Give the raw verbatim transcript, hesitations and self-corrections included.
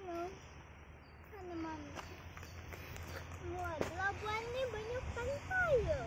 Mana? Mana mami? Wah, pelabuhan ni banyak pantai ya.